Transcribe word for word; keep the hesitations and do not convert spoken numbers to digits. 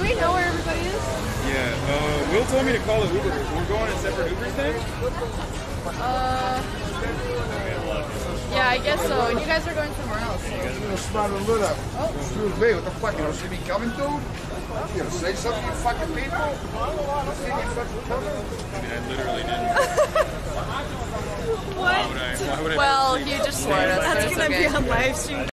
we know where everybody is? Yeah, uh, Will told me to call an Uber. We're going in separate Ubers then? Uh, yeah, I guess so. And you guys are going somewhere else. So. Oh. Excuse me, what the fuck? You don't see me coming, dude? You gonna say something, you fucking people? You see me fucking coming? I mean, I literally didn't. What? Why would I, why would I Well, you just swore at us. That's gonna okay. be on live stream.